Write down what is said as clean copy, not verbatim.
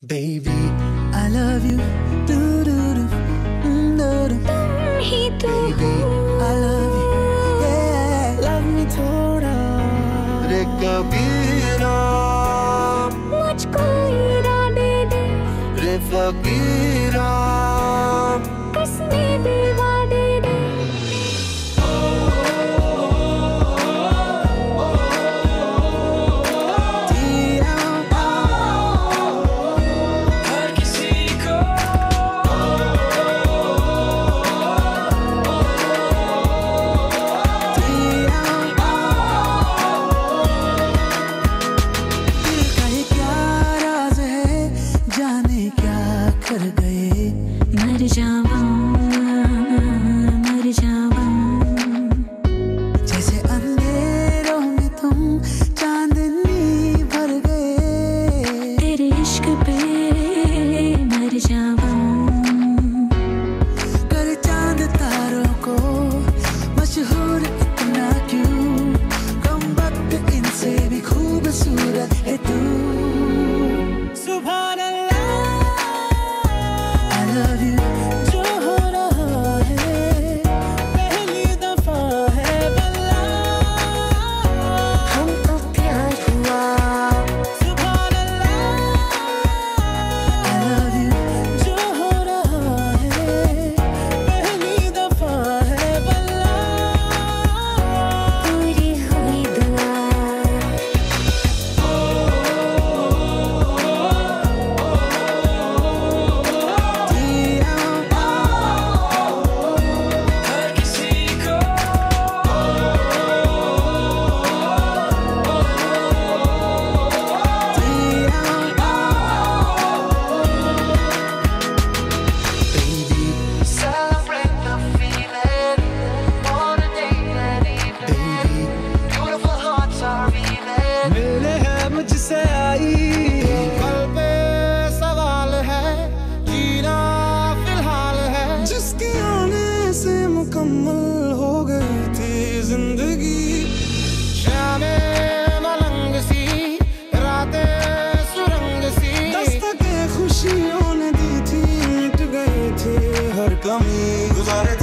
Baby, I love you. Do do do, do do. तुम ही तो Baby, I love you. Yeah, love me थोड़ा रे कबीरा, मुझको इरादे दे रे फकीरा, कसमें दे वादे दे। मर जाऊं, मर जाऊं, जैसे अंधेरों में तुम चांदनी भर गए, तेरे इश्क पे मर जाऊं। कर चांद तारों को मशहूर इतना क्यों, कम वक्त इनसे भी खूबसूरत है तू। सुभान अल्लाह, I love you। जो हो रहा है पहली दफा है बल्ला, हमको प्यार हुआ। सुभान अल्लाह, I love you। जो हो रहा है पहली दफा है बल्ला, पूरी हुई दुआ। मिलने है मुझसे आई, कल पे सवाल है, जीना फिलहाल है, जिसके आने से मुकम्मल हो गई थी जिंदगी। शामें मलंग सी, रातें सुरंग सी, दस्तकें खुशियों ने दी थी, मिट गई थी हर कमी, गुजारे